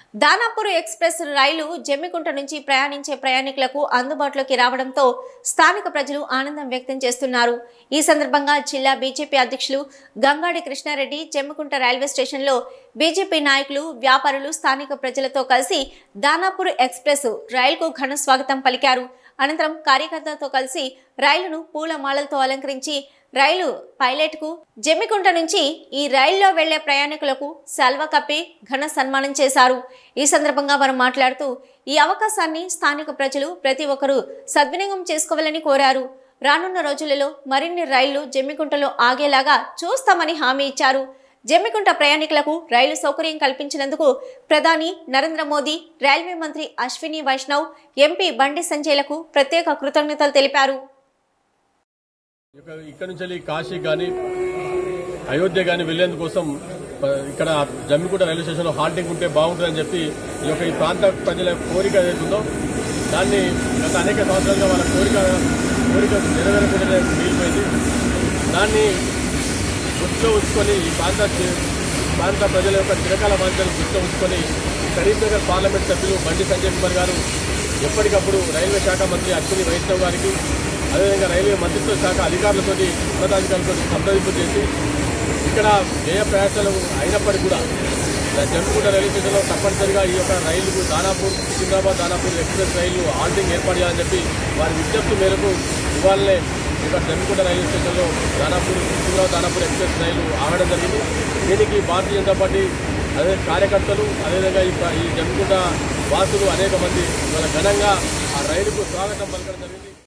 Danapur express రైలు జమ్మికుంట నుంచి ప్రయాణించే ప్రయాణికులకు అందుబాటులోకి రావడంతో స్థానిక ప్రజలు ఆనందం వ్యక్తం చేస్తున్నారు. ఈ సందర్భంగా జిల్లా బీజేపీ అధ్యక్షులు గంగాడి కృష్ణారెడ్డి జమ్మికుంట రైల్వే స్టేషన్లో బీజేపీ నాయకులు, వ్యాపారులు స్థానిక ప్రజలతో కలిసి దానాపూర్ ఎక్స్ప్రెస్ రైలుకు ఘన స్వాగతం పలికారు. అనంతరం కార్యకర్తలతో కలిసి రైలును పూలమాలలతో అలంకరించి రైలు పైలట్కు జమ్మికుంట నుంచి ఈ రైల్లో వెళ్లే ప్రయాణికులకు శాల్వా కప్పి ఘన సన్మానం చేశారు. ఈ సందర్భంగా వారు మాట్లాడుతూ ఈ అవకాశాన్ని స్థానిక ప్రజలు ప్రతి ఒక్కరూ సద్వినియోగం చేసుకోవాలని కోరారు. రానున్న రోజులలో మరిన్ని రైళ్లు జమ్మికుంటలో ఆగేలాగా చూస్తామని హామీ ఇచ్చారు. జమ్మికుంట ప్రయాణికులకు రైలు సౌకర్యం కల్పించినందుకు ప్రధాని నరేంద్ర మోదీ, రైల్వే మంత్రి అశ్విని వైష్ణవ్, ఎంపీ బండి సంజయ్లకు ప్రత్యేక కృతజ్ఞతలు తెలిపారు. ఇక్కడ నుంచి కాశీ గాని అయోధ్య గాని వెళ్లేందుకోసం ఇక్కడ జమ్మికుంట రైల్వే స్టేషన్ లో హాల్టింగ్ ఉంటే బాగుంటుందని చెప్పి ఈ ప్రాంత ప్రజల కోరిక ఏదైతుందో దాన్ని గత అనేక సంవత్సరాలుగా వాళ్ళ కోరిక నెరవేరకుండా మిగిలిపోయింది. దాన్ని దృష్టిలో ఉంచుకొని ఈ ప్రాంత ప్రజల యొక్క చిరకాల వాంఛను దృష్టిలో ఉంచుకొని కరీంనగర్ పార్లమెంట్ సభ్యులు బండి సంజయ్ కుమార్ గారు ఎప్పటికప్పుడు రైల్వే శాఖ మంత్రి అశ్విని వైష్ణవ్ గారికి, అదేవిధంగా రైల్వే మంత్రిత్వ శాఖ అధికారులతో ఉన్నతాధికారులతో సంప్రదింపు చేసి ఇక్కడ వ్యయ ప్రయాసాలు అయినప్పటికీ కూడా జమ్మికుంట రైల్వే స్టేషన్లో తప్పనిసరిగా ఈ యొక్క రైలుకు సికింద్రాబాద్ దానాపూర్ ఎక్స్ప్రెస్ రైలు హాల్టింగ్ ఏర్పాటు చేయాలని చెప్పి వారి విజ్ఞప్తి మేరకు ఇవాళనే ఇక్కడ జమ్మికుంట రైల్వే స్టేషన్లో సికింద్రాబాద్ దానాపూర్ ఎక్స్ప్రెస్ రైలు ఆగడం జరిగింది. దీనికి భారతీయ జనతా పార్టీ అదే కార్యకర్తలు, అదేవిధంగా ఈ జమ్మికుంట వాసులు అనేక మంది వాళ్ళ ఘనంగా ఆ రైలుకు స్వాగతం పలకడం జరిగింది.